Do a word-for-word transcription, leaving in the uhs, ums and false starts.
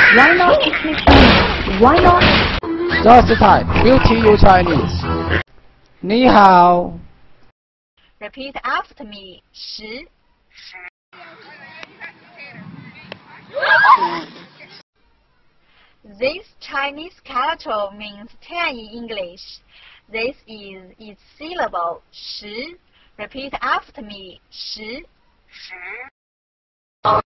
Why not teach me Chinese? Why not? Just time. We'll teach you Chinese. 你好。 Repeat after me. 十。 This Chinese character means ten in English. This is its syllable. 十. Repeat after me. 十.